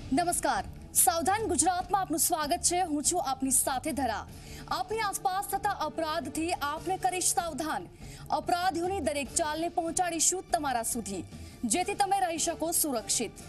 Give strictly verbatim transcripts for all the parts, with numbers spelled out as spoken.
નમસ્કાર, સાવધાન ગુજરાતમાં આપનું સ્વાગત છે। હું છું આપની સાથે ધરા। આપની આસપાસ થતા અપરાધથી આપને કરીશ સાવધાન। અપરાધીઓની દરેક ચાલને પહોંચાડીશું તમારા સુધી, જેથી તમે રહી શકો સુરક્ષિત।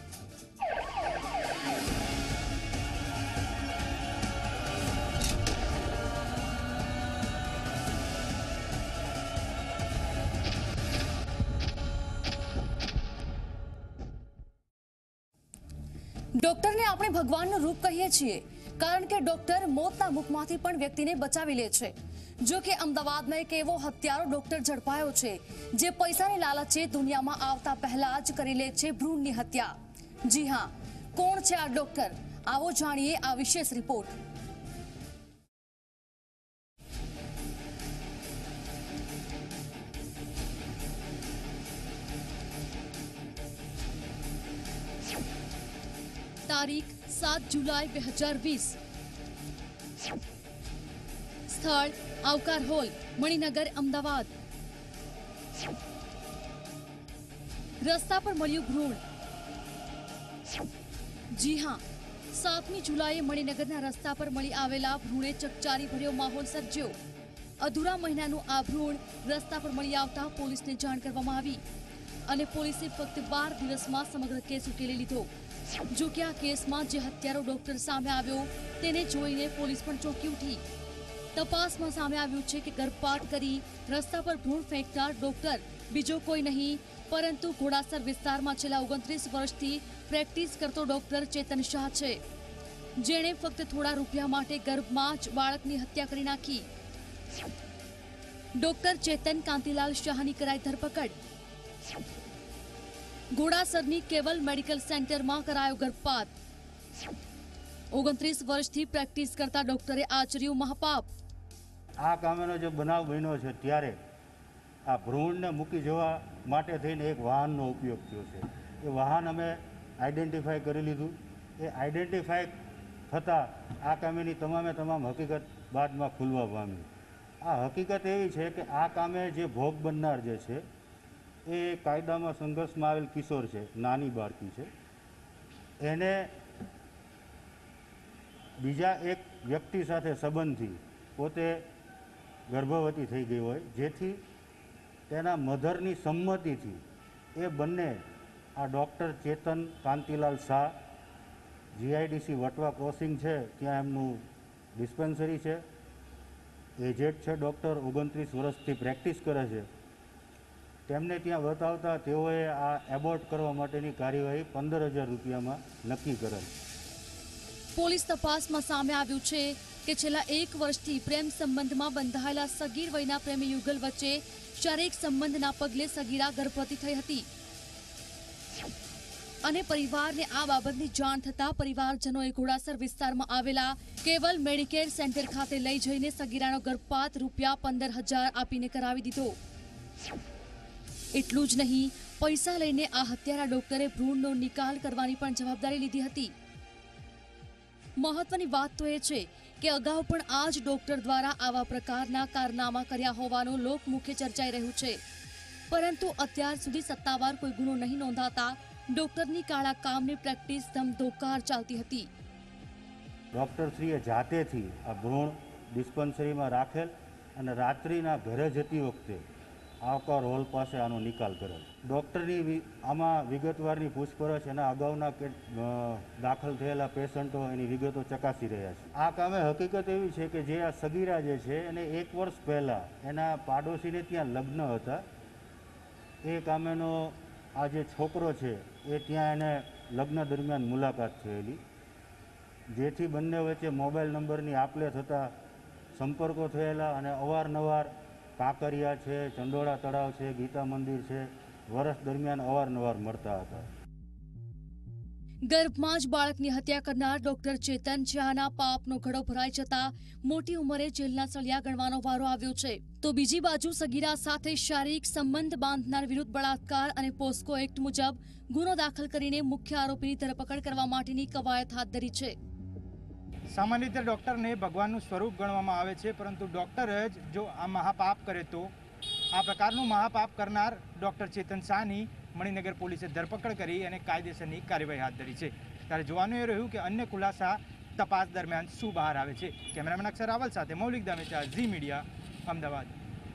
ડોક્ટરને આપણે ભગવાનનું રૂપ કહીએ છીએ, કારણ કે ડોક્ટર મોતના મુખમાંથી પણ વ્યક્તિને બચાવી લે છે। જો કે અમદાવાદમાં એક એવો હત્યારો ડોક્ટર ઝડપાયો છે, જે પૈસાની લાલચે દુનિયામાં આવતા પહેલા જ કરી લે છે ભ્રૂણની હત્યા। જી હા, કોણ છે આ ડોક્ટર? આવો જાણીએ આ વિશેષ રિપોર્ટ। તારીખ સાત જુલાઈ બે હજાર વીસ। સ્થળ આવકાર હોલ, મણિનગર, અમદાવાદ। રસ્તા પર મળ્યું ભ્રૂણ। જી હા, સાતમી જુલાઈએ મણિનગરના રસ્તા પર મળી આવેલા ભ્રૂણે ચકચારી ભર્યો માહોલ સર્જ્યો। અધૂરા મહિનાનું આ ભ્રૂણ રસ્તા પર મળી આવતા પોલીસને જાણ કરવામાં આવી અને પોલીસે ફક્ત બાર દિવસમાં સમગ્ર કેસ ઉકેલી લીધો। જો કે આ કેસમાં જે હત્યારો ડોક્ટર સામે આવ્યો, તેને જોઈને પોલીસ પણ ચોંકી ઉઠી। તપાસમાં સામે આવ્યું છે કે ગર્ભપાત કરી રસ્તા પર ભ્રૂણ ફેંકનાર ડોક્ટર બીજો કોઈ નહીં, પરંતુ ઘોડાસર વિસ્તારમાં છેલ્લા ઓગણત્રીસ વર્ષથી પ્રેક્ટિસ કરતો ડોક્ટર ચેતન શાહ છે, જેણે ફક્ત થોડા રૂપિયા માટે ગર્ભમાં જ બાળકની હત્યા કરી નાખી। ડોક્ટર ચેતન કાંતિલાલ શાહની કરાઈ ધરપકડ। ઘોડાસરની કેવલ મેડિકલ સેન્ટરમાં કરાયો ગર્ભપાત। ઓગણત્રીસ વર્ષથી પ્રેક્ટિસ કરતા ડોક્ટરે આચર્યું મહાપાપ। આ કામનો જે બનાવ બન્યો છે, ત્યારે આ ભ્રૂણને મૂકી જવા માટે થઈને એક વાહનનો ઉપયોગ થયો છે। એ વાહન અમે આઈડેન્ટિફાઈ કરી લીધું। એ આઈડેન્ટિફાઈ થતાં આ કામેની તમામે તમામ હકીકત બાદમાં ખુલવા પામી। આ હકીકત એવી છે કે આ કામે જે ભોગ બનનાર જે છે, એ કાયદામાં સંઘર્ષમાં આવેલ કિશોર છે, નાની બાળકી છે। એને બીજા એક વ્યક્તિ સાથે સંબંધથી પોતે ગર્ભવતી થઈ ગઈ હોય, જેથી તેના મધરની સંમતિથી એ બંને આ doctor Chetan Kantilal Shah, GIDC Vatva crossing છે, ત્યાં એમનું ડિસ્પેન્સરી છે, એજેડ છે ડૉક્ટર, ઓગણત્રીસ વર્ષથી પ્રેક્ટિસ કરે છે, તેમને ત્યાં બતાવતા તેઓએ આ એબોર્ટ કરવા માટેની કાર્યવાહી પંદર હજાર રૂપિયામાં નક્કી કરેલ। પોલીસ તપાસમાં સામે આવ્યું છે કે છેલ્લા એક વર્ષથી પ્રેમ સંબંધમાં બંધાયેલા સગીર વયના પ્રેમી યુગલ વચ્ચે શારીરિક સંબંધના પગલે સગીરા ગર્ભવતી થઈ હતી અને પરિવારને આ બાબતની જાણ થતાં પરિવારજનોએ ઘોડાસર વિસ્તારમાં આવેલા કેવલ મેડિકેર સેન્ટર ખાતે લઈ જઈને સગીરાનો ગર્ભપાત રૂપિયા પંદર હજાર આપીને કરાવી દીધો। એટલું જ નહીં, પૈસા લઈને આ હત્યારા ડોક્ટરે ભ્રૂણનો નિકાલ કરવાની પણ જવાબદારી લીધી હતી। મહત્વની વાત તો એ છે કે અગાઉ પણ આ જ ડોક્ટર દ્વારા આવા પ્રકારના કારનામા કર્યા હોવાનું લોકમુખે ચર્ચાઈ રહ્યું છે, પરંતુ અત્યાર સુધી સત્તાવાર કોઈ ગુનો નહીં નોંધાતા ડોક્ટરની કાળા કામની પ્રેક્ટિસ ધમધોકાર ચાલતી હતી। ડૉક્ટરશ્રીએ જાતેથી આ ભ્રૂણ ડિસ્પેન્સરીમાં રાખેલ અને રાત્રિના ઘરે જતી વખતે આવકાર હોલ પાસે આનો નિકાલ કરેલ। ડૉક્ટરની આમાં વિગતવારની પૂછપરછ એના અગાઉના કે દાખલ થયેલા પેશન્ટો એની વિગતો ચકાસી રહ્યા છે। આ કામે હકીકત એવી છે કે જે આ સગીરા જે છે, એને એક વર્ષ પહેલાં એના પાડોશીને ત્યાં લગ્ન હતા। એ કામેનો આ જે છોકરો છે, એ ત્યાં એને લગ્ન દરમિયાન મુલાકાત થયેલી, જેથી બંને વચ્ચે મોબાઈલ નંબરની આપ-લે થતાં સંપર્કો થયેલા અને અવારનવાર કાંકરિયા છે, ચંડોળા તળાવ છે, ગીતા મંદિર છે, વર્ષ દરમિયાન અવારનવાર મળતા હતા। ગર્ભમાં જ બાળકની હત્યા કરનાર ડોક્ટર ચેતન શાહના પાપનો ઘડો ભરાઈ જતા મોટી ઉંમરે જેલના સળિયા ગણવાનો વારો આવ્યો છે, તો બીજી બાજુ સગીરા સાથે શારીરિક સંબંધ બાંધનાર વિરુદ્ધ બળાત્કાર અને પોસ્કો એક્ટ મુજબ ગુનો દાખલ કરીને મુખ્ય આરોપીની ધરપકડ કરવા માટેની કવાયત હાથ ધરી છે। સામાન્ય રીતે ડૉક્ટરને ભગવાનનું સ્વરૂપ ગણવામાં આવે છે, પરંતુ ડૉક્ટર જ જો આ મહાપાપ કરે તો આ પ્રકારનું મહાપાપ કરનાર ડૉક્ટર ચેતન શાહની મણિનગર પોલીસે ધરપકડ કરી અને કાયદેસરની કાર્યવાહી હાથ ધરી છે। ત્યારે જોવાનું એ રહ્યું કે અન્ય ખુલાસા તપાસ દરમિયાન શું બહાર આવે છે। કેમેરામેન અક્ષર રાવલ સાથે મૌલિક દામેચા, ઝી મીડિયા, અમદાવાદ।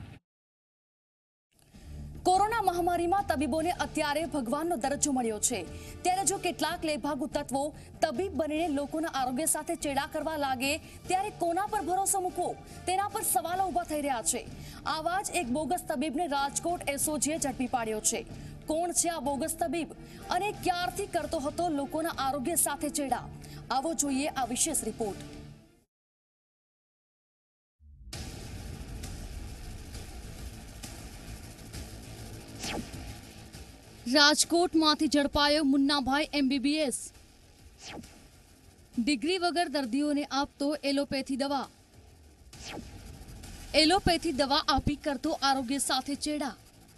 કોરોના મહામારીમાં તબીબોને અત્યારે ભગવાનનો દરજ્જો મળ્યો છે, ત્યારે જો કેટલાક લેભાગુ તત્વો તબીબ બનીને લોકોના આરોગ્ય સાથે ચેડા કરવા લાગે ત્યારે કોના પર ભરોસો મૂકવો, તેના પર સવાલો ઊભા થઈ રહ્યા છે। આવા જ એક બોગસ તબીબને રાજકોટ એસઓજીએ ઝડપી પાડ્યો છે। કોણ છે આ બોગસ તબીબ અને ક્યારથી કરતો હતો લોકોના આરોગ્ય સાથે ચેડા? આવો જોઈએ આ વિશેષ રિપોર્ટ। રાજકોટમાંથી ઝડપાયો મુન્નાભાઈ એમબીબીએસ। ડિગ્રી વગર દર્દીઓને આપતો એલોપેથી દવા એલોપેથી દવા આપી કરતો આરોગ્ય સાથે ચેડા।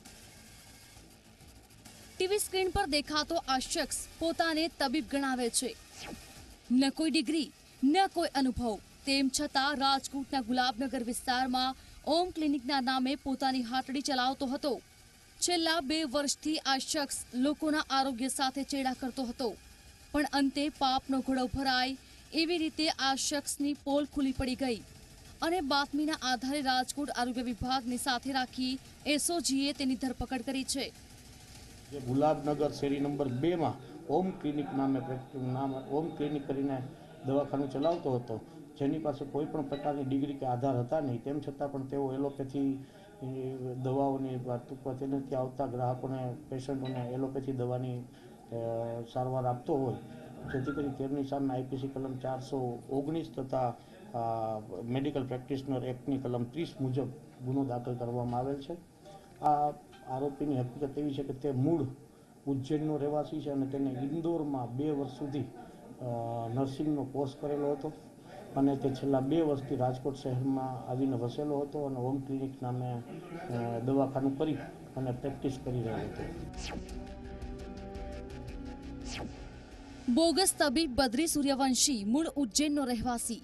ટીવી સ્ક્રીન પર દેખાતો આ શખ્સ પોતાને તબીબ ગણાવે છે। ન કોઈ ડિગ્રી, ન કોઈ અનુભવ, તેમ છતાં રાજકોટના ગુલાબનગર વિસ્તારમાં ઓમ ક્લિનિકના નામે પોતાની હાટડી ચલાવતો હતો। છેલ્લા બે વર્ષથી આ શખ્સ લોકોના આરોગ્ય સાથે ચેડા કરતો હતો, પણ અંતે પાપનો ઘોડો ભરાય એવી રીતે આ શખ્સની પોલ ખુલી પડી ગઈ અને બાતમીના આધારે રાજકોટ આરોગ્ય વિભાગને સાથે રાખી એસઓજીએ તેની ધરપકડ કરી છે। જે ગુલાબનગર શેરી નંબર બે માં ઓમ ક્લિનિક નામે નામ ઓમ ક્લિનિક કરીને દવાખાનું ચલાવતો હતો, જેની પાસે કોઈ પણ પ્રકારની ડિગ્રી કે આધાર હતા નહીં, તેમ છતાં પણ તેઓ એલોપેથી દવાઓની ટૂંકમાં તેનાથી આવતા ગ્રાહકોને, પેશન્ટોને એલોપેથી દવાની સારવાર આપતો હોય, જેથી કરી તેમની સામે આઈપીસી કલમ ચારસો ઓગણીસ તથા મેડિકલ પ્રેક્ટિશનર એક્ટની કલમ ત્રીસ મુજબ ગુનો દાખલ કરવામાં આવેલ છે। આ આરોપીની હકીકત એવી છે કે તે મૂળ ઉજ્જૈનનો રહેવાસી છે અને તેને ઇન્દોરમાં બે વર્ષ સુધી નર્સિંગનો કોર્સ કરેલો હતો અને તે છેલ્લા બે વર્ષથી રાજકોટ શહેરમાં આવીને વસેલો હતો અને હોમ ક્લિનિક નામે દવાખાનું કરી અને પ્રેક્ટિસ કરી રહ્યો હતો। બોગસ તબીબ બદ્રી સૂર્યવંશી મૂળ ઉજ્જૈનનો રહેવાસી।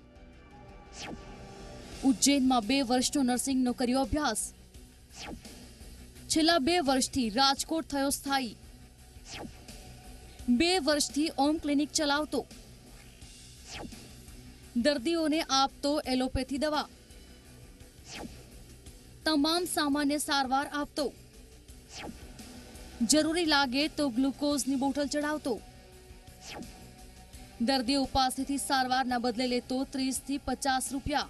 ઉજ્જૈનમાં બે વર્ષનો નર્સિંગનો કર્યો અભ્યાસ। છેલ્લા બે વર્ષથી રાજકોટ થયો સ્થાયી। બે વર્ષથી ઓમ ક્લિનિક ચલાવતો, દર્દીઓને આપતો એલોપેથી દવા, તમામ સામાન્ય સારવાર આપતો, જરૂરી લાગે તો ગ્લુકોઝની બોટલ ચડાવતો, દર્દીઓ પાસેથી સારવારના બદલે લેતો ત્રીસ થી પચાસ રૂપિયા।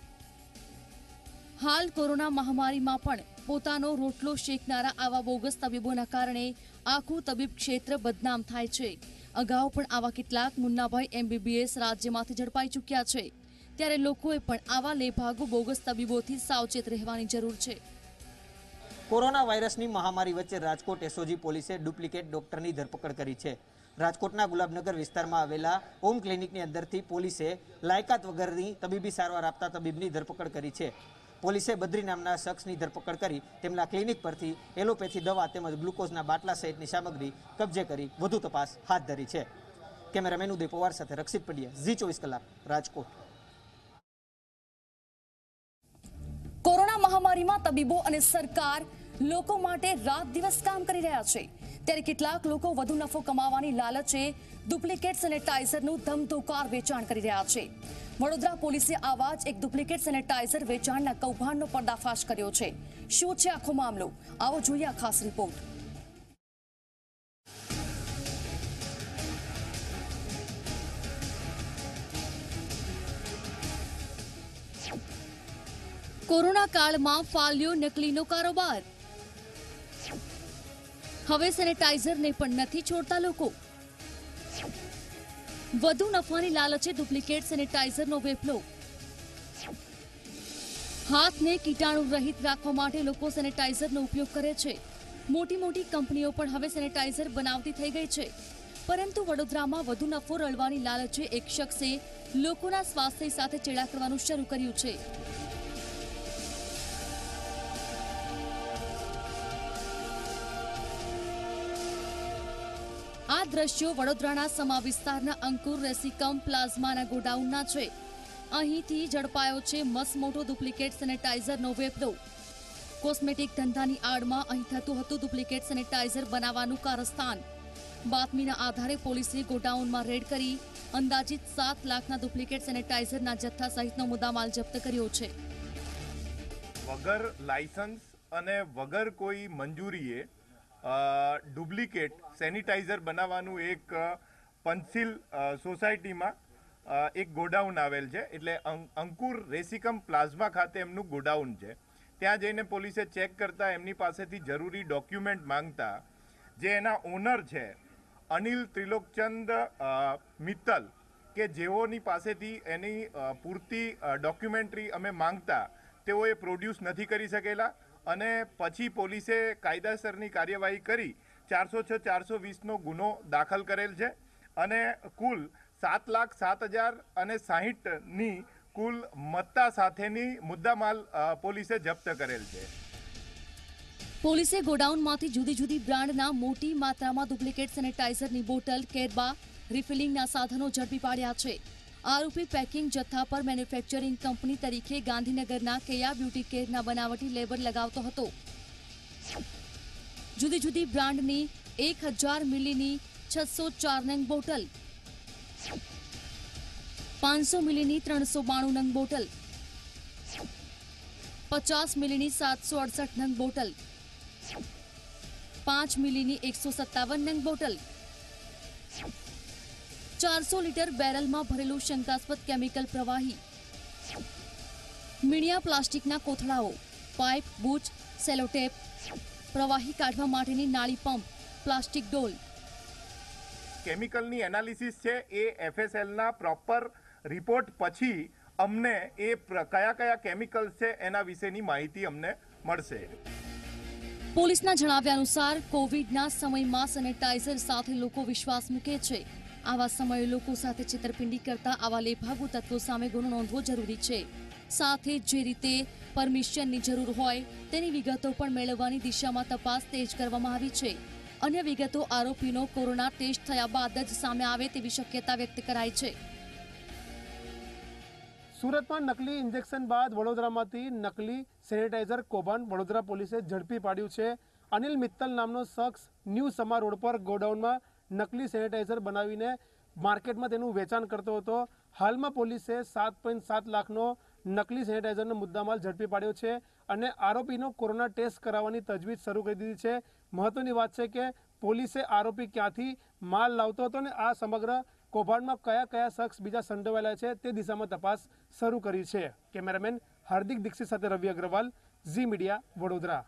હાલ કોરોના મહામારીમાં પણ પોતાનો રોટલો શેકનારા આવા બોગસ તબીબોના કારણે આખું તબીબ ક્ષેત્ર બદનામ થાય છે। અગાઉ પણ આવા કેટલાક મુન્નાભાઈ એમબીબીએસ રાજ્યમાંથી ઝડપાઈ ચૂક્યા છે, ત્યારે લોકોએ પણ આવા લેભાગુ બોગસ તબીબોથી સાવચેત રહેવાની જરૂર છે। કોરોના વાયરસની મહામારી વચ્ચે રાજકોટ એસઓજી પોલીસે ડુપ્લિકેટ ડોક્ટરની ધરપકડ કરી છે। રાજકોટના ગુલાબનગર વિસ્તારમાં આવેલા ઓમ ક્લિનિકની અંદરથી પોલીસે લાયકાત વગરની તબીબી સારવાર આપતા તબીબની ધરપકડ કરી છે। પોલીસે બદ્રી નામના શખ્સની ધરપકડ કરી તેમના ક્લિનિક પરથી એલોપેથી દવા તેમજ ગ્લુકોઝના બાટલા સહિતની સામગ્રી કબજે કરી વધુ તપાસ હાથ ધરી છે। કેમેરામેન ઉદય પવાર સાથે રક્ષિત પડિયા, ઝી ચોવીસ કલાક, રાજકોટ। કોરોના મહામારીમાં તબીબો અને સરકાર લોકો માટે રાત દિવસ કામ કરી રહ્યા છે, ત્યારે કેટલાક લોકો વધુ નફો કમાવાની લાલચે ડુપ્લિકેટ સેનેટાઇઝરનું ધમધોકાર વેચાણ કરી રહ્યા છે। વડોદરા પોલીસે આવા જ એક ડુપ્લિકેટ સેનેટાઇઝર વેચાણના કૌભાંડનો પર્દાફાશ કર્યો છે। શું છે આખો મામલો? આવો જોઈએ આ ખાસ રિપોર્ટ। કોરોના કાળમાં ફાલ્યો નકલીનો કારોબાર। હવે સેનેટાઇઝરને પણ નથી છોડતા લોકો। વધુ નફાની લાલચે ડુપ્લિકેટ સેનેટાઇઝરનો વેપલો। હાથને કીટાણુ રહિત રાખવા માટે લોકો સેનેટાઇઝરનો ઉપયોગ કરે છે। મોટી મોટી કંપનીઓ પણ હવે સેનેટાઇઝર બનાવતી થઈ ગઈ છે, પરંતુ વડોદરામાં વધુ નફો રળવાની લાલચે એક શખ્સે લોકોના સ્વાસ્થ્ય સાથે ચેડા કરવાનું શરૂ કર્યું છે। આ દ્રશ્યો વડોદરાના સમા વિસ્તારના અંકુર રેસીકમ પ્લાઝમાના ગોડાઉનના છે। અહીંથી ઝડપાયો છે મસમોટો ડુપ્લિકેટ સેનેટાઇઝરનો વેપલો। કોસ્મેટિક ધંધાની આડમાં અહીં થતું હતું ડુપ્લિકેટ સેનેટાઇઝર બનાવવાનું કારસ્તાન। બાતમીના આધારે પોલીસે ગોડાઉનમાં રેડ કરી અંદાજિત સાત લાખના ડુપ્લિકેટ સેનેટાઇઝરના જથ્થા સહિતનો મુદ્દામાલ જપ્ત કર્યો છે. વગર લાયસન્સ અને વગર કોઈ મંજૂરીએ ડુપ્લિકેટ સેનિટાઈઝર બનાવવાનું એક પંચશીલ સોસાયટીમાં એક ગોડાઉન આવેલ છે. એટલે અંકુર રેસિકમ પ્લાઝમા ખાતે એમનું ગોડાઉન છે. ત્યાં જઈને પોલીસે ચેક કરતા એમની પાસેથી જરૂરી ડોક્યુમેન્ટ માંગતા જે એના ઓનર છે અનિલ ત્રિલોકચંદ મિત્તલ કે જેઓની પાસેથી એની પૂરતી ડોક્યુમેન્ટરી અમે માંગતા તેઓ એ પ્રોડ્યુસ નથી કરી શકેલા અને પછી પોલીસે કાયદાસરની કાર્યવાહી કરી ચારસો છ ચારસો વીસનો ગુનો દાખલ કરેલ છે અને કુલ સાત લાખ સાત હજાર અને સાહીઠની કુલ મત્તા સાથેની મુદ્દામાલ પોલીસે જપ્ત કરેલ છે. પોલીસે ગોડાઉનમાંથી જુદી જુદી બ્રાન્ડના મોટી માત્રામાં ડુપ્લિકેટ સેનેટાઇઝરની બોટલ, કેરબા, રિફિલિંગના સાધનો ઝડપી પાડ્યા છે. આરોપી પેકિંગ જથ્થા પર મેન્યુફેક્ચરિંગ કંપની તરીકે ગાંધીનગરના કેયા બ્યુટી કેરના બનાવટી લેબલ લગાવતો હતો. જુદી જુદી બ્રાન્ડની એક હજાર મિલીની છસો ચાર નંગ બોટલ, પાંચસો મિલીની ત્રણસો બાણું નંગ બોટલ, પચાસ મિલીની સાતસો અડસઠ નંગ બોટલ, પાંચ મિલીની એકસો સત્તાવન નંગ બોટલ, ચારસો લીટર બેરલમાં ભરેલું શંકાસ્પદ કેમિકલ પ્રવાહી, મીણિયા પ્લાસ્ટિકના કોથળાઓ, પાઇપ, બૂચ, સેલોટેપ, પ્રવાહી કાઢવા માટેની નાળી પંપ, પ્લાસ્ટિક ડોલ. કેમિકલની એનાલિસિસ છે એ એફએસએલના પ્રોપર રિપોર્ટ પછી અમને એ કયા કયા કેમિકલ્સ છે એના વિશેની માહિતી અમને મળશે. પોલીસના જણાવ્યા અનુસાર કોવિડના સમયમાં સેનેટાઇઝર સાથે લોકો વિશ્વાસ મૂકે છે. આવા સમયે લોકો સાથે છેતરપિંડી કરતા આવા લેભાગુ તત્વો સામે ગુનો નોંધવો જરૂરી છે. સાથે જે રીતે પરમિશનની જરૂર હોય તેની વિગતો પણ મેળવવાની દિશામાં તપાસ તેજ કરવામાં આવી છે. અન્ય વિગતો આરોપીનો કોરોના ટેસ્ટ થયા બાદ જ સામે આવે તેવી શક્યતા વ્યક્ત કરાઈ છે. સુરતમાં નકલી ઇન્જેક્શન બાદ વડોદરામાંથી નકલી સેનેટાઇઝર કૌભાંડ વડોદરા પોલીસે ઝડપી પાડ્યું છે. અનિલ મિત્તલ નામનો શખ્સ ન્યૂ સમા રોડ પર ગોડાઉનમાં નકલી સેનેટાઇઝર બનાવીને માર્કેટમાં તેનું વેચાણ કરતો હતો. હાલમાં પોલીસે સાત પોઈન્ટ સાત લાખનો નકલી સેનેટાઇઝરનો મુદ્દામાલ ઝડપી પાડ્યો છે અને આરોપીનો કોરોના ટેસ્ટ કરાવવાની તજવીજ શરૂ કરી દીધી છે. મહત્વની વાત છે કે પોલીસે આરોપી ક્યાંથી માલ લાવતો હતો અને આ સમગ્ર કૌભાંડમાં કયા કયા શખ્સ બીજા સંડોવાયેલા છે તે દિશામાં તપાસ શરૂ કરી છે. કેમેરામેન હાર્દિક દીક્ષિત સાથે રવિ અગ્રવાલ, ઝી મીડિયા, વડોદરા.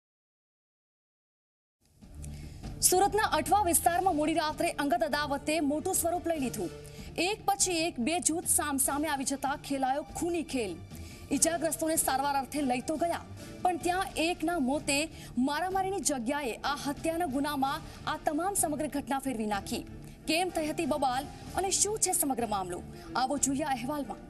સુરતના અઠવા વિસ્તારમાં મોડી રાત્રે અંગત અદાવતે મોટું સ્વરૂપ લઈ લીધું. એક પછી એક બે જૂથ સામસામે આવી જતા ખેલાયો ખૂની ખેલ. ઈજાગ્રસ્તોને સારવાર અર્થે લઈ તો ગયા, પણ ત્યાં એકના મોતે મારામારીની જગ્યાએ આ હત્યાના ગુનામાં આ તમામ સમગ્ર ઘટના ફેરવી નાખી. કેમ થઈ હતી બબાલ અને શું છે સમગ્ર મામલો, આવો જોઈએ અહેવાલમાં.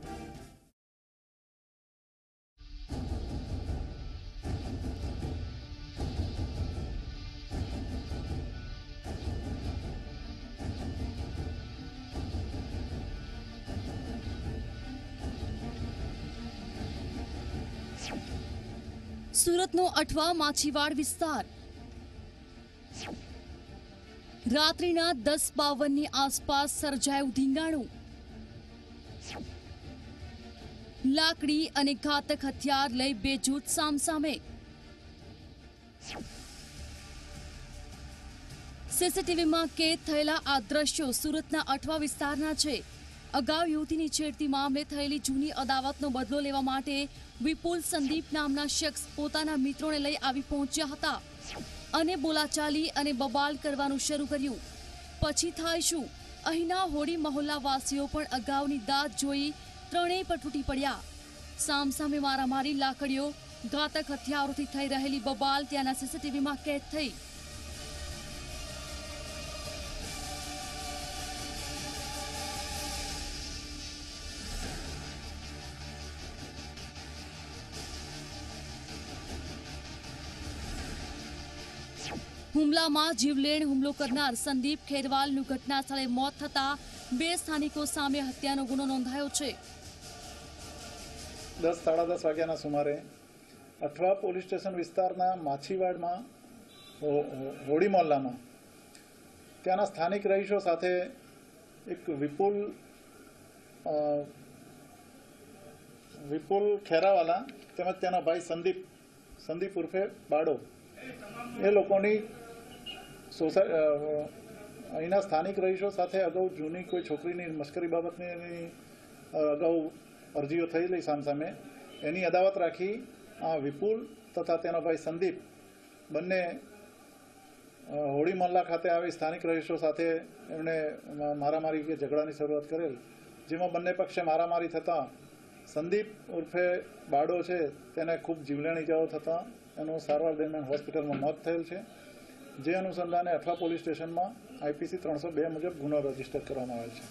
સુરતનો અઠવા માછીવાડ વિસ્તાર રાત્રિના દસ બાવનની આસપાસ સર્જાયું ધીંગાણું. લાકડી અને ઘાતક હથિયાર લઈ બે જૂથ સામસામે. સીસીટીવીમાં કેદ થયેલા આ દ્રશ્યો સુરતના અઠવા વિસ્તારના છે. અગાઉ યુવતીની છેડતી મામલે થયેલી જૂની અદાવતનો બદલો લેવા માટે વિપુલ સંદીપ નામના શખ્સ પોતાના મિત્રોને લઈ આવી પહોંચ્યા હતા અને બોલાચાલી અને બબાલ કરવાનું શરૂ કર્યું. પછી થાય શું? અહીંના હોડી મહોલ્લા વાસીઓ પણ અગાઉની દાદ જોઈ ત્રણેય પર તૂટી પડ્યા. સામસામે મારામારી, લાકડીઓ, ઘાતક હથિયારોથી થઈ રહેલી બબાલ ત્યાંના સીસીટીવીમાં કેદ થઈ. હુમલામાં જીવલેણ હુમલો કરનાર સંદીપ ખેરવાલનું ઘટના સ્થળે મોત થતા બે સ્થાનિકો સામે હત્યાનો ગુનો નોંધાયો છે. દસ સાડા દસ વાગ્યાના સુમારે અઠવા પોલીસ સ્ટેશન વિસ્તારના માછીવાડમાં હોડી મોહલ્લામાં ત્યાંના સ્થાનિક રહીશો સાથે એક વિપુલ વિપુલ ખેરાવાલા તેમજ તેના ભાઈ સંદીપ સંદીપ ઉર્ફે બાડો એ લોકોની સોસાય અહીંના સ્થાનિક રહીશો સાથે અગાઉ જૂની કોઈ છોકરીની મશ્કરી બાબતની અગાઉ અરજીઓ થયેલી સામસામે એની અદાવત રાખી આ વિપુલ તથા તેના ભાઈ સંદીપ બંને હોળી મહલ્લા ખાતે આવી સ્થાનિક રહીશો સાથે એમણે મારામારી કે ઝઘડાની શરૂઆત કરેલ, જેમાં બંને પક્ષે મારામારી થતાં સંદીપ ઉર્ફે બાડો છે તેને ખૂબ જીવલેણ ઇજાઓ થતાં એનું સારવાર દરમિયાન હોસ્પિટલમાં મોત થયેલ છે, જે અનુસંધાને અઠવા પોલીસ સ્ટેશનમાં આઈપીસી ત્રણસો બે મુજબ ગુનો રજીસ્ટર કરવામાં આવેલ છે.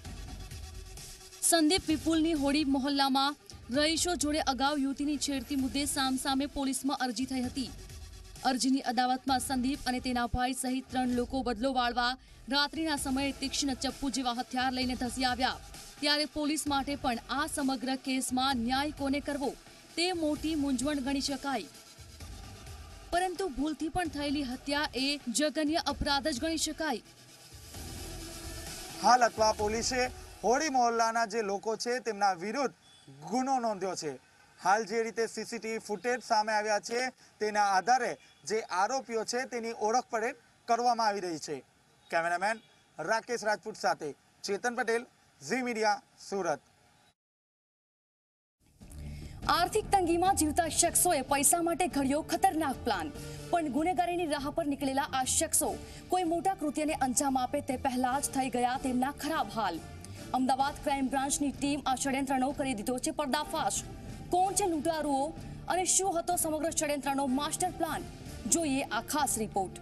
સંદીપ વિપુલની હોળી મોહલ્લામાં રહીશો જોડે અગાઉ યુવતીની છેડતી મુદ્દે સામસામે પોલીસમાં અરજી થઈ હતી. અરજીની અદાવતમાં સંદીપ અને તેના ભાઈ સહિત ત્રણ લોકો બદલો વાળવા રાત્રિના સમયે તીક્ષ્ણ ચપ્પુ જેવા હથિયાર લઈને ધસી આવ્યા. ત્યારે પોલીસ માટે પણ આ સમગ્ર કેસમાં ન્યાય કોને કરવો તે મોટી મૂંઝવણ ગણી શકાય. પરંતુ ભૂલથી પણ થયેલી હત્યા એ જઘન્ય અપરાધ જ ગણી શકાય. હાલ અઠવા પોલીસે હોળી મોહલ્લાના જે લોકો છે તેમના વિરુદ્ધ ગુનો નોંધ્યો છે. હાલ જે રીતે સીસીટીવી ફૂટેજ સામે આવ્યા છે તેના આધારે જે આરોપીઓ છે તેની ઓળખ પડેલ કરવામાં આવી રહી છે. કેમેરામેન રાકેશ રાજપૂત સાથે ચેતન પટેલ, ઝી મીડિયા, સુરત. આર્થિક તંગીમાં જીવતા શખ્સોએ પૈસા માટે ઘડ્યો ખતરનાક પ્લાન, પણ ગુનેગારીની રાહ પર નીકળેલા આ શખ્સો કોઈ મોટા કૃત્યને અંજામ આપે તે પહેલા જ થઈ ગયા તેમના ખરાબ હાલ. અમદાવાદ ક્રાઇમ બ્રાન્ચની ટીમ આ ષડયંત્રનો કરી દીધો છે પર્દાફાશ. કોણ છે લૂંટારુઓ અને શું હતો સમગ્ર ષડયંત્રનો માસ્ટર પ્લાન? જોઈએ આ ખાસ રિપોર્ટ.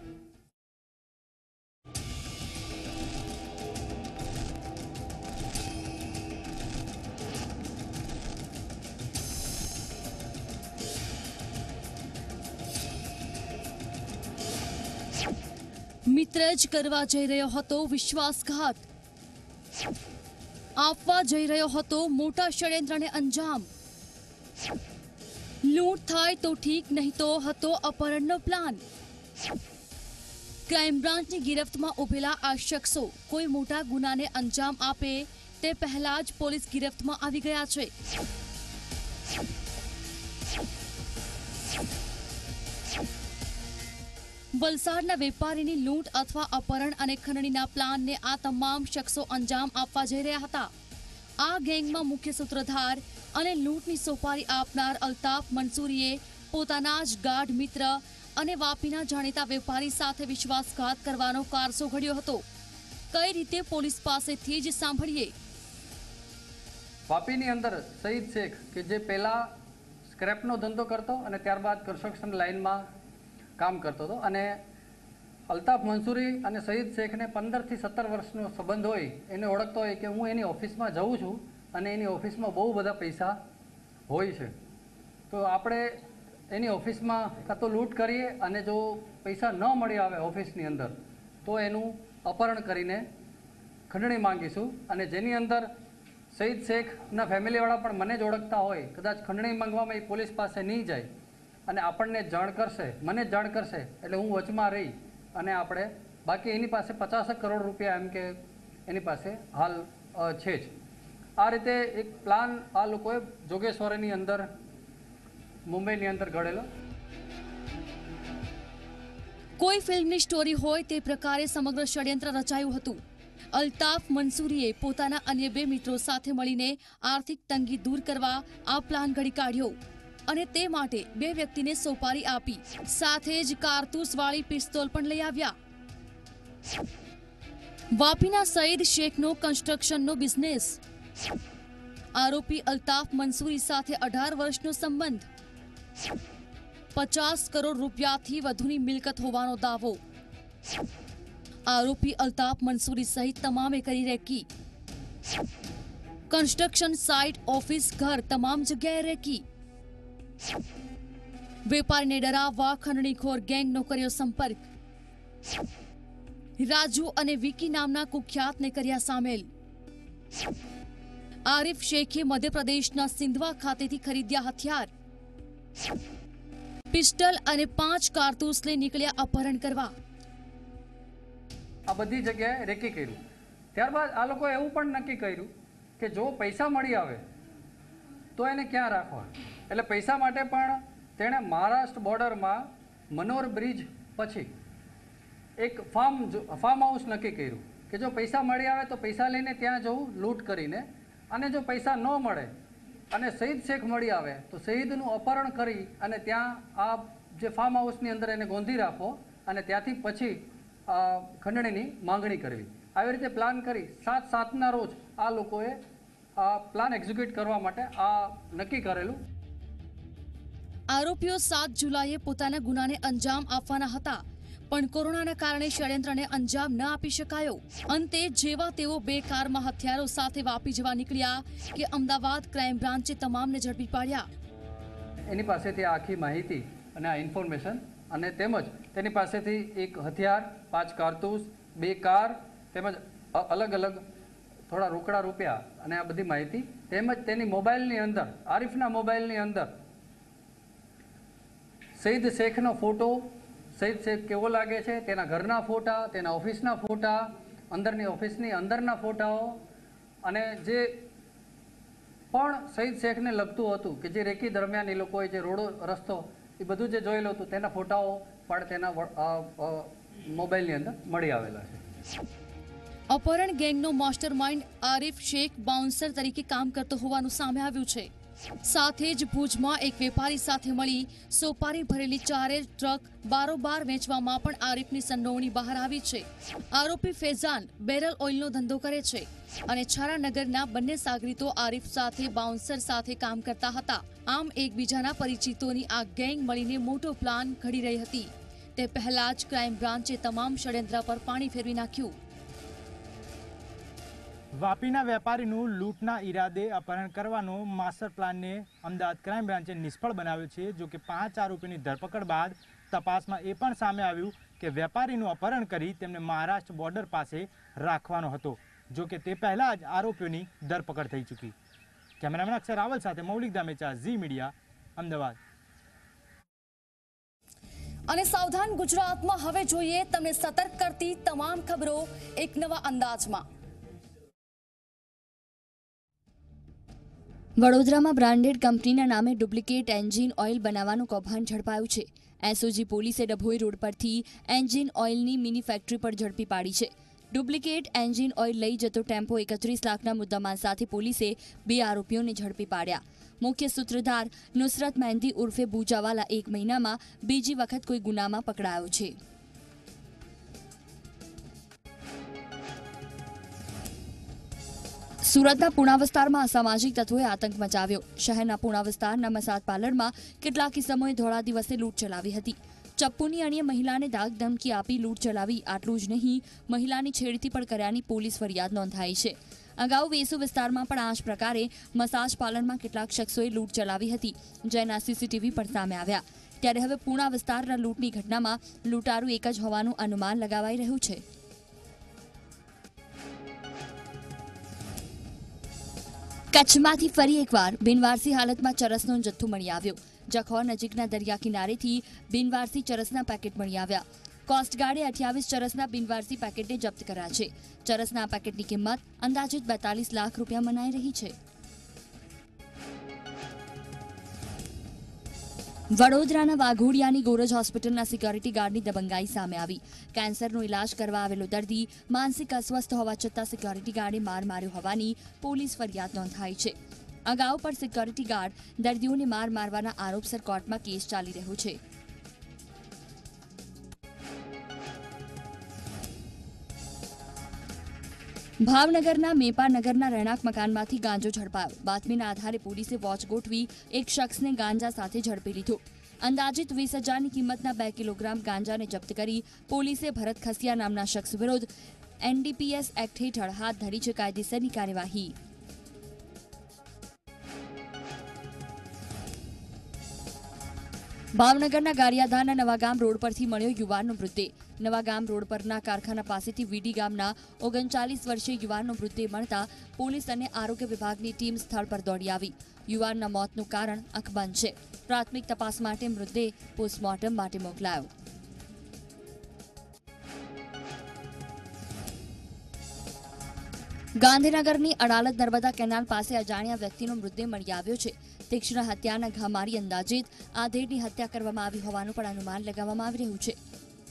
મિત્ર જ કરવા જઈ રહ્યો હતો વિશ્વાસઘાત, આપવા જઈ રહ્યો હતો મોટા ષડયંત્રને અંજામ. લૂંટ થાય તો ઠીક, નહીં તો હતો અપહરણનો પ્લાન. ક્રાઇમ બ્રાન્ચની ગિરફ્તમાં ઉભેલા આ શખ્સો કોઈ મોટા ગુનાને અંજામ આપે તે પહેલા જ પોલીસ ગિરફ્તમાં આવી ગયા છે. વલસાડના વેપારીની લૂંટ અથવા અપહરણ અને ખંડણીના પ્લાનને આ તમામ શખ્સો અંજામ આપવા જઈ રહ્યા હતા. આ ગેંગમાં મુખ્ય સૂત્રધાર અને લૂંટની સોપારી આપનાર અલ્તાફ મંસૂરીએ પોતાના જ ગાઢ મિત્ર અને વાપીના જાણીતા વેપારી સાથે વિશ્વાસઘાત કરવાનો કારસો ઘડ્યો હતો. કઈ રીતે પોલીસ પાસેથી જ સાંભળીએ. વાપીની અંદર સઈદ શેખ કે જે પહેલા સ્ક્રેપનો ધંધો કરતો અને ત્યારબાદ કન્સ્ટ્રક્શન લાઇનમાં કામ કરતો હતો, અને અલ્તાફ મંસૂરી અને સઈદ શેખને પંદરથી સત્તર વર્ષનો સંબંધ હોય એને ઓળખતો હોય કે હું એની ઓફિસમાં જાઉં છું અને એની ઓફિસમાં બહુ બધા પૈસા હોય છે, તો આપણે એની ઓફિસમાં કાં તો લૂંટ કરીએ અને જો પૈસા ન મળી આવે ઓફિસની અંદર તો એનું અપહરણ કરીને ખંડણી માંગીશું. અને જેની અંદર સઈદ શેખના ફેમિલીવાળા પણ મને જ ઓળખતા હોય, કદાચ ખંડણી માંગવામાં એ પોલીસ પાસે નહીં જાય અને આપણને જાણ કરશે, મને જ જાણ કરશે, એટલે હું વચમાં રહી અને આપણે બાકી એની પાસે પચાસેક કરોડ રૂપિયા એમ કે એની પાસે હાલ છે જ. આ રીતે એક પ્લાન આ લોકોએ જોગેશ્વરીની અંદર મુંબઈની અંદર ઘડેલો. કોઈ ફિલ્મની સ્ટોરી હોય તે પ્રકારે સમગ્ર ષડયંત્ર રચાયું હતું. અલ્તાફ મંસૂરીએ પોતાના અન્ય બે મિત્રો સાથે મળીને આર્થિક તંગી દૂર કરવા આ પ્લાન ઘડી કાઢ્યો અને તે માટે બે વ્યક્તિને સોપારી આપી, સાથે જ કારતૂસવાળી પિસ્તોલ પણ લઈ આવ્યા. વાપીના સઈદ શેખનો કન્સ્ટ્રક્શનનો બિઝનેસ. આરોપી અલ્તાફ મંસૂરી સાથે અઢાર વર્ષનો સંબંધ. પચાસ કરોડ રૂપિયાથી વધુની મિલકત હોવાનો દાવો. આરોપી અલ્તાફ મંસૂરી સહિત તમામે કરી રેકી. કન્સ્ટ્રક્શન સાઇટ, ઓફિસ, ઘર તમામ જગ્યાએ રેકી. વેપારીને ડરાવવા ખંડણીખોર ગેંગનો કર્યો સંપર્ક. રાજુ અને વિકી નામના કુખ્યાતને કર્યા સામેલ. આરિફ શેખે મધ્યપ્રદેશના સિંધવા ખાતેથી ખરીદ્યા હથિયાર. પિસ્ટલ અને પાંચ કારતૂસ લઈ નીકળ્યા અપહરણ કરવા. આ બધી જગ્યાએ રેકી કર્યું. ત્યારબાદ આ લોકોએ એવું પણ નક્કી કર્યું કે જો પૈસા મળી આવે તો એને ક્યાં રાખવા. એટલે પૈસા માટે પણ તેણે મહારાષ્ટ્ર બોર્ડરમાં મનોર બ્રિજ પછી એક ફાર્મ ફાર્મ હાઉસ નક્કી કર્યું કે જો પૈસા મળી આવે તો પૈસા લઈને ત્યાં જવું લૂંટ કરીને, અને જો પૈસા ન મળે અને શહીદ શેખ મળી આવે તો શહીદનું અપહરણ કરી અને ત્યાં આ જે ફાર્મ હાઉસની અંદર એને ગોંધી રાખો અને ત્યાંથી પછી ખંડણીની માંગણી કરવી. આવી રીતે પ્લાન કરી સાત સાતના રોજ આ લોકોએ આ પ્લાન એક્ઝિક્યુટ કરવા માટે આ નક્કી કરેલું. આરોપીઓ સાત જુલાઈએ પોતાના ગુનાને અંજામ આપવાના હતા, પણ કોરોનાના કારણે ષડયંત્રને અંજામ ન આપી શકાયો. અંતે જેવા તેઓ બે કારમાં હથિયારો સાથે વાપી જવા નીકળ્યા કે અમદાવાદ ક્રાઇમ બ્રાન્ચે તમામને ઝડપી પાડ્યા. એની પાસેથી આખી માહિતી અને આ ઇન્ફોર્મેશન અને તેમજ તેની પાસેથી એક હથિયાર, પાંચ કારતૂસ, બે કાર તેમજ અલગ અલગ થોડા રોકડા રૂપિયા અને આ બધી માહિતી તેમજ તેની મોબાઈલની અંદર, આરિફના મોબાઈલની અંદર શહીદ શેખનો ફોટો, શહીદ શેખ કેવો લાગે છે તેના ઘરના ફોટા, તેના ઓફિસના ફોટા, અંદરની ઓફિસની અંદરના ફોટાઓ અને જે પણ શહીદ શેખને લગતું હતું કે જે રેકી દરમિયાન એ લોકોએ જે રોડો રસ્તો એ બધું જે જોયેલું હતું તેના ફોટાઓ પણ તેના મોબાઈલની અંદર મળી આવેલા છે. અપહરણ ગેંગનો master mind Arif Shaikh bouncer તરીકે કામ કરતો હોવાનું સામે આવ્યું છે. સાથે જ ભુજમાં એક વેપારી સાથે મળી સોપારી ભરેલી ચારે ટ્રક બારોબાર વેચવામાં પણ આરિફની સંડોવણી બહાર આવી છે. આરોપી ફેઝાન બેરલ ઓઇલનો ધંધો કરે છે અને છારાનગરના બંને સાગરીતો આરિફ સાથે બાઉન્સર સાથે કામ કરતા હતા. આમ એકબીજાના પરિચિતોની આ ગેંગ મળીને મોટો પ્લાન ઘડી રહી હતી. તે પહેલા જ ક્રાઇમ બ્રાન્ચે તમામ ષડયંત્ર પર પાણી ફેરવી નાખ્યું. વાપીના વેપારીનું લૂંટના ઈરાદે અપહરણ કરવાનો માસ્ટર પ્લાનને અમદાવાદ ક્રાઇમ બ્રાન્ચે નિષ્ફળ બનાવ્યો છે. જો કે પાંચ આરોપીની ધરપકડ બાદ તપાસમાં એ પણ સામે આવ્યું કે વેપારીનું અપહરણ કરી તેમને મહારાષ્ટ્ર બોર્ડર પાસે રાખવાનો હતો. જો કે તે પહેલાં જ આરોપીઓની ધરપકડ થઈ ચૂકી. કેમેરામેન અક્ષર રાવલ સાથે મૌલિક દામેચા, ઝી મીડિયા, અમદાવાદ. અને સાવધાન ગુજરાતમાં હવે જોઈએ તમને સતર્ક કરતી તમામ ખબરો એક નવા અંદાજમાં. વડોદરામાં બ્રાન્ડેડ કંપનીના નામે ડુપ્લિકેટ એન્જિન ઓઇલ બનાવવાનું કૌભાંડ ઝડપાયું છે. એસઓજી પોલીસે ડભોઈ રોડ પરથી એન્જિન ઓઇલની મિની ફેક્ટરી પર ઝડપી પાડી છે. ડુપ્લિકેટ એન્જિન ઓઇલ લઈ જતો ટેમ્પો એકત્રીસ લાખના મુદ્દામાલ સાથે પોલીસે બે આરોપીઓને ઝડપી પાડ્યા. મુખ્ય સૂત્રધાર નુસરત મહેંદી ઉર્ફે બુજાવાલા એક મહિનામાં બીજી વખત કોઈ ગુનામાં પકડાયો છે. સુરતના પુણા વિસ્તારમાં અસામાજિક તત્વોએ આતંક મચાવ્યો. શહેરના પુણા વિસ્તારના મસાજ પાર્લરમાં કેટલાક ઇસમોએ ધોળા દિવસે લૂંટ ચલાવી હતી. ચપ્પુની અણીએ મહિલાને દાગ ધમકી આપી લૂંટ ચલાવી. આટલું જ નહીં, મહિલાની છેડતી પણ કર્યાની પોલીસ ફરિયાદ નોંધાઈ છે. અગાઉ વેસુ વિસ્તારમાં પણ આ જ પ્રકારે મસાજ પાર્લરમાં કેટલાક શખ્સોએ લૂંટ ચલાવી હતી, જેના સીસીટીવી પણ સામે આવ્યા. ત્યારે હવે પુણા વિસ્તારના લૂંટની ઘટનામાં લૂંટારૂ એક જ હોવાનું અનુમાન લગાવાઈ રહ્યું છે. કચ્છમાંથી ફરી એકવાર બિનવારસી હાલતમાં ચરસનો જથ્થો મળી આવ્યો. જખૌ નજીકના દરિયા કિનારેથી બિનવારસી ચરસના પેકેટ મળી આવ્યા. કોસ્ટગાર્ડે અઠ્યાવીસ ચરસના બિનવારસી પેકેટને જપ્ત કર્યા છે. ચરસના પેકેટની કિંમત અંદાજિત બેતાલીસ લાખ રૂપિયા મનાઈ રહી છે. વડોદરાના વાઘોડિયાની ગોરજ હોસ્પિટલના સિક્યોરિટી ગાર્ડની દબંગાઈ સામે આવી. કેન્સરનો ઇલાજ કરવા આવેલો દર્દી માનસિક અસ્વસ્થ હોવા છતાં સિક્યોરિટી ગાર્ડે માર માર્યો હોવાની પોલીસ ફરિયાદ નોંધાઈ છે. અગાઉ પણ સિક્યોરિટી ગાર્ડ દર્દીઓને માર મારવાના આરોપસર કોર્ટમાં કેસ ચાલી રહ્યો છે. ભાવનગરના મેપાનગરના રહેણાંક મકાનમાંથી ગાંજો ઝડપાયો. બાતમીના આધારે પોલીસે વોચ ગોઠવી એક શખ્સને ગાંજા સાથે ઝડપી લીધો. અંદાજિત વીસ હજારની કિંમતના બે કિલોગ્રામ ગાંજાને જપ્ત કરી પોલીસે ભરત ખસિયા નામના શખ્સ વિરુદ્ધ એનડીપીએસ એક્ટ હેઠળ હાથ ધરી છે કાયદેસરની કાર્યવાહી. ભાવનગરના ગારિયાધારના નવાગામ રોડ પરથી મળ્યો યુવાનનો મૃતદેહ. નવાગામ રોડ પરના કારખાના પાસેથી વીડી ગામના ઓગણચાલીસ વર્ષીય યુવાનનો મૃતદેહ મળતા પોલીસ અને આરોગ્ય વિભાગની ટીમ સ્થળ પર દોડી આવી. યુવાનના મોતનું કારણ અકબંધ છે. પ્રાથમિક તપાસ માટે મૃતદેહ પોસ્ટમોર્ટમ માટે મોકલાયો. ગાંધીનગરની અડાલજ નર્મદા કેનાલ પાસે અજાણ્યા વ્યક્તિનો મૃતદેહ મળી આવ્યો છે. તીક્ષ્ણ હત્યાના ઘા મારી અંદાજિત આ ધેડની હત્યા કરવામાં આવી હોવાનું પણ અનુમાન લગાવવામાં આવી રહ્યું છે.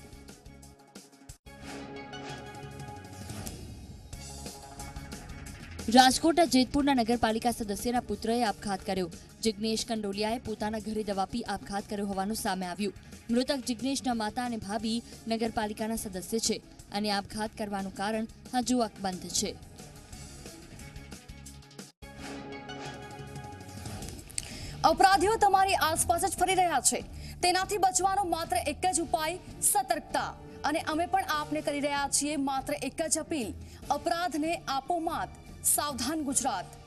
રાજકોટના જેતપુરના નગરપાલિકા સદસ્યના પુત્રએ આપઘાત કર્યો. જિગ્નેશ કંડોલિયાએ પોતાના ઘરે દવા પી આપઘાત કર્યો હોવાનું સામે આવ્યું. મૃતક જિગ્નેશના માતા અને ભાભી નગરપાલિકાના સદસ્ય છે અને આપઘાત કરવાનું કારણ હજુ અકબંધ છે. અપરાધીઓ તમારી આસપાસ જ ફરી રહ્યા છે. તેનાથી બચવાનો માત્ર એક જ ઉપાય સતર્કતા. અને અમે પણ આપને કરી રહ્યા છીએ માત્ર એક જ અપીલ, અપરાધને આપો માત. સાવધાન ગુજરાત.